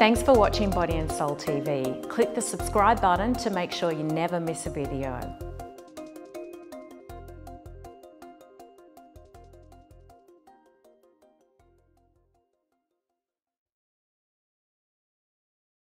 Thanks for watching Body and Soul TV. Click the subscribe button to make sure you never miss a video.